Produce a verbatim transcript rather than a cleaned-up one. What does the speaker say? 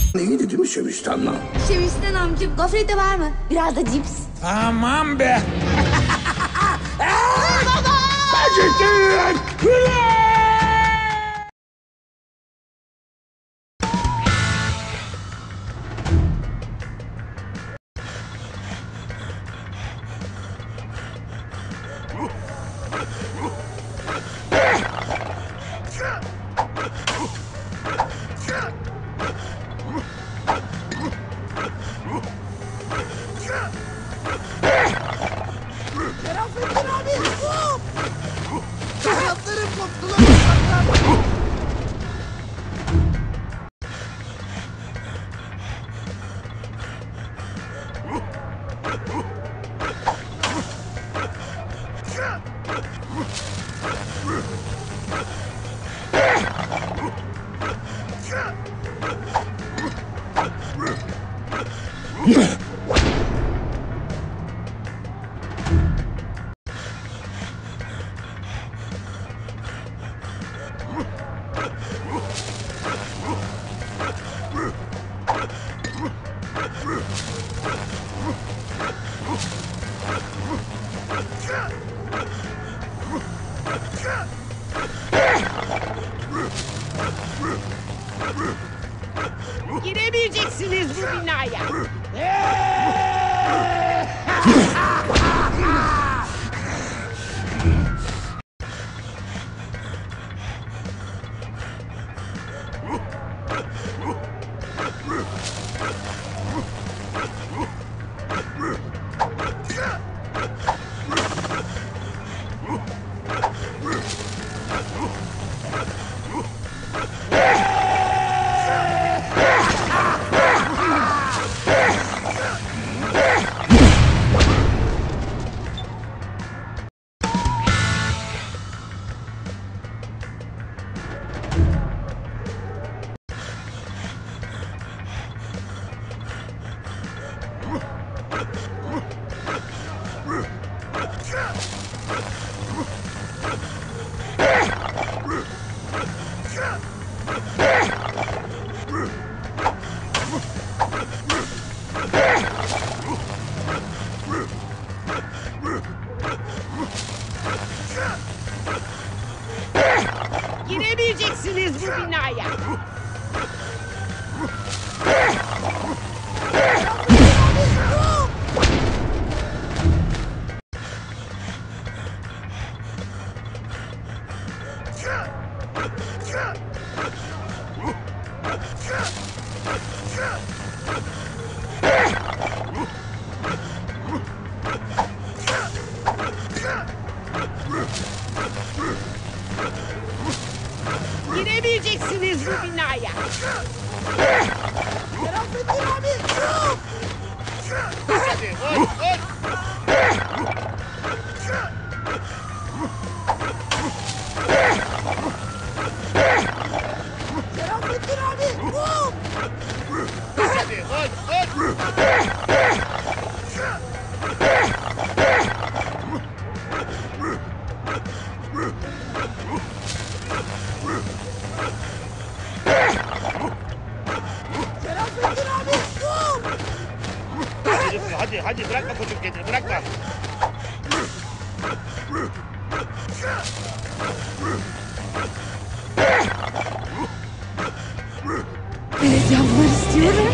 İyiydi değil mi Şemiş'ten lan? Şemiş'ten amcım. Gofreti var mı? Biraz da cips. Tamam be. Baba! Acıktın! Giremeyeceksiniz bu binaya. Giremeyeceksiniz bu binaya. Giremeyeceksiniz bu binaya. Şerafettin abi. Hadi koş koş. Şerafettin abi. Hadi koş koş. Hadi hadi bırakma çocuk kendini bırakma. Evet yapmak istiyorum.